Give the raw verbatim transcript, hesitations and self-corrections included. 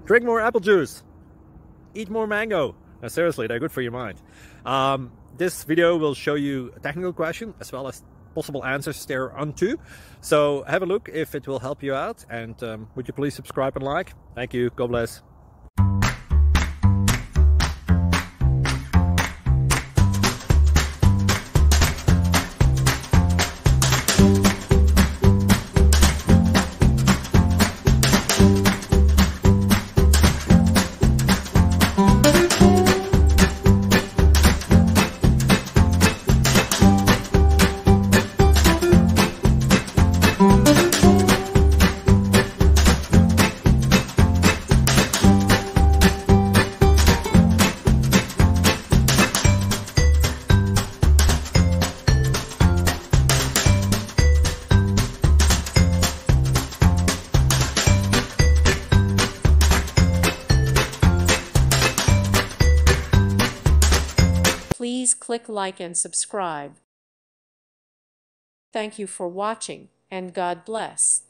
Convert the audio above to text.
Drink more apple juice. Eat more mango. Now, seriously, they're good for your mind. Um, this video will show you a technical question as well as possible answers thereunto. So have a look if it will help you out. And um, would you please subscribe and like? Thank you. God bless. Please click like and subscribe. Thank you for watching, and God bless.